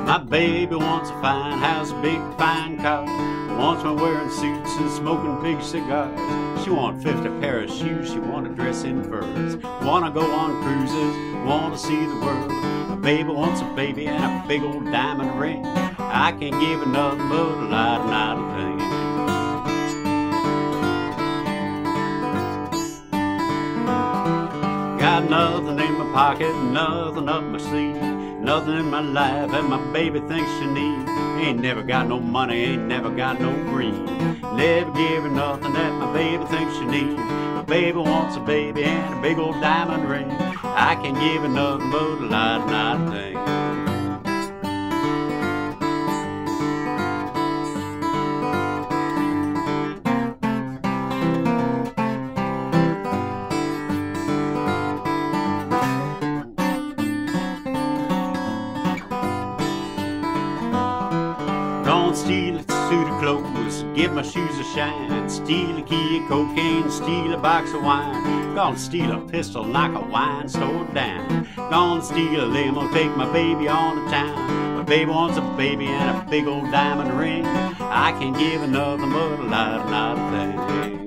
My baby wants a fine house, a big fine car. Wants me wearing suits and smoking big cigars. She want 50 pair of shoes, she want to dress in furs. Wanna go on cruises, wanna see the world. My baby wants a baby and a big old diamond ring. I can't give her nothing but a lot of things. Got nothing in my pocket, nothing up my sleeve, nothing in my life that my baby thinks she needs. Ain't never got no money, ain't never got no green. Never give her nothing that my baby thinks she needs. My baby wants a baby and a big old diamond ring. I can't give her nothing but a lot of things. Don't steal a suit of clothes, give my shoes a shine. Steal a key of cocaine, steal a box of wine. Gonna steal a pistol, knock a wine store down. Gonna steal a limo, take my baby on to town. My baby wants a baby and a big old diamond ring. I can't give her nothing but a lot of things.